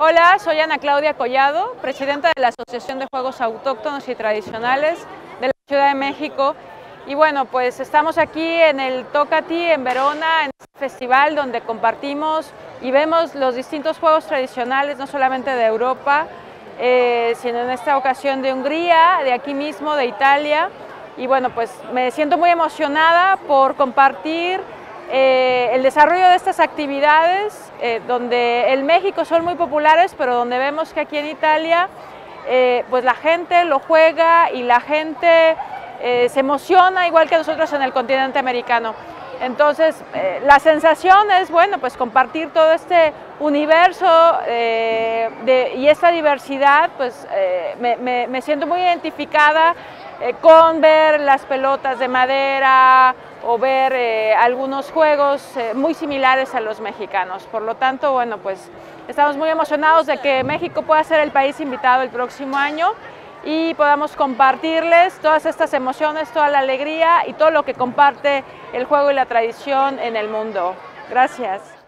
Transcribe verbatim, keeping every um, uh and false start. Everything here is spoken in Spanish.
Hola, soy Ana Claudia Collado, presidenta de la Asociación de Juegos Autóctonos y Tradicionales de la Ciudad de México. Y bueno, pues estamos aquí en el Tocati, en Verona, en este festival donde compartimos y vemos los distintos juegos tradicionales, no solamente de Europa, eh, sino en esta ocasión de Hungría, de aquí mismo, de Italia. Y bueno, pues me siento muy emocionada por compartir Eh, el desarrollo de estas actividades, eh, donde en México son muy populares, pero donde vemos que aquí en Italia eh, pues la gente lo juega y la gente eh, se emociona igual que nosotros en el continente americano. Entonces eh, la sensación es, bueno, pues compartir todo este universo eh, de, y esta diversidad, pues eh, me, me, me siento muy identificada eh, con ver las pelotas de madera o ver eh, algunos juegos eh, muy similares a los mexicanos. Por lo tanto, bueno, pues estamos muy emocionados de que México pueda ser el país invitado el próximo año y podamos compartirles todas estas emociones, toda la alegría y todo lo que comparte el juego y la tradición en el mundo. Gracias.